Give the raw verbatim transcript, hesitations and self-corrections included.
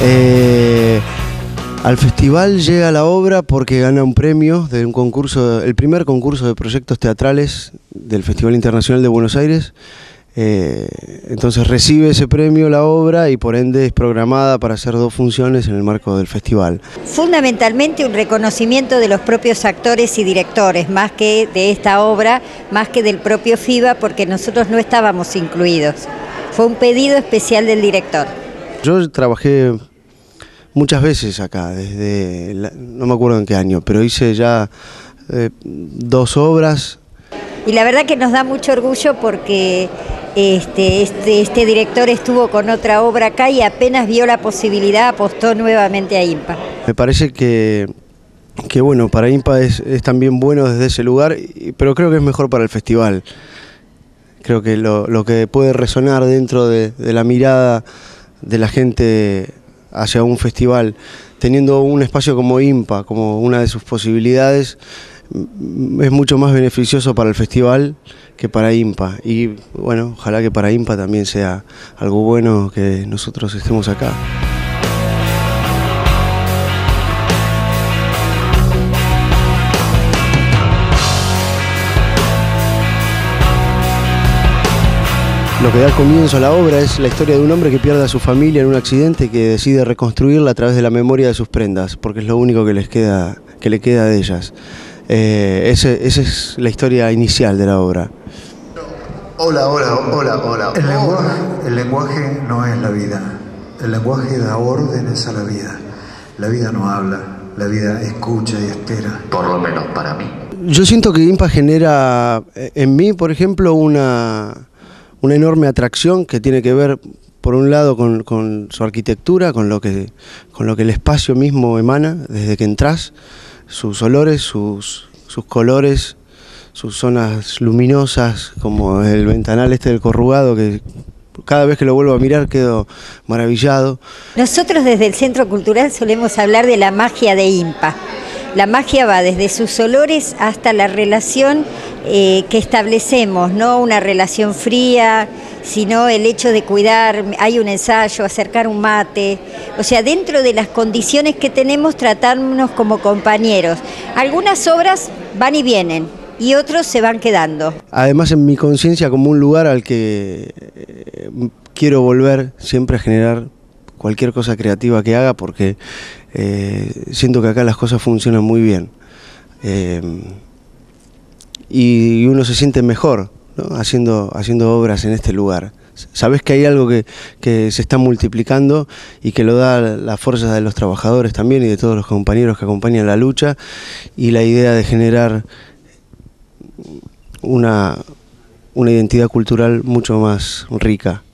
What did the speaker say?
Eh, al festival llega la obra porque gana un premio de un concurso, el primer concurso de proyectos teatrales del Festival Internacional de Buenos Aires. Eh, entonces recibe ese premio la obra y por ende es programada para hacer dos funciones en el marco del festival. Fundamentalmente un reconocimiento de los propios actores y directores, más que de esta obra, más que del propio FIBA, porque nosotros no estábamos incluidos. Fue un pedido especial del director. Yo trabajé muchas veces acá, desde, la, no me acuerdo en qué año, pero hice ya eh, dos obras. Y la verdad que nos da mucho orgullo porque este, este, este director estuvo con otra obra acá y apenas vio la posibilidad apostó nuevamente a INPA. Me parece que, que bueno, para INPA es, es también bueno desde ese lugar, pero creo que es mejor para el festival. Creo que lo, lo que puede resonar dentro de, de la mirada de la gente hacia un festival, teniendo un espacio como INPA, como una de sus posibilidades, es mucho más beneficioso para el festival que para INPA. Y bueno, ojalá que para INPA también sea algo bueno que nosotros estemos acá. Lo que da comienzo a la obra es la historia de un hombre que pierde a su familia en un accidente y que decide reconstruirla a través de la memoria de sus prendas, porque es lo único que les queda, que le queda de ellas. Eh, ese, esa es la historia inicial de la obra. Hola, hola, hola, hola. El lenguaje, el lenguaje no es la vida. El lenguaje da órdenes a la vida. La vida no habla, la vida escucha y espera. Por lo menos para mí. Yo siento que INPA genera en mí, por ejemplo, una... una enorme atracción que tiene que ver, por un lado, con, con su arquitectura, con lo, que, con lo que el espacio mismo emana desde que entras, sus olores, sus, sus colores, sus zonas luminosas, como el ventanal este del corrugado, que cada vez que lo vuelvo a mirar quedo maravillado. Nosotros desde el Centro Cultural solemos hablar de la magia de INPA. La magia va desde sus olores hasta la relación eh, que establecemos, no una relación fría, sino el hecho de cuidar, hay un ensayo, acercar un mate, o sea, dentro de las condiciones que tenemos, tratarnos como compañeros. Algunas obras van y vienen y otros se van quedando. Además, en mi conciencia como un lugar al que eh, quiero volver siempre a generar cualquier cosa creativa que haga, porque eh, siento que acá las cosas funcionan muy bien. Eh, y uno se siente mejor, ¿no? haciendo, haciendo obras en este lugar. Sabes que hay algo que, que se está multiplicando y que lo da la fuerza de los trabajadores también y de todos los compañeros que acompañan la lucha, y la idea de generar una, una identidad cultural mucho más rica.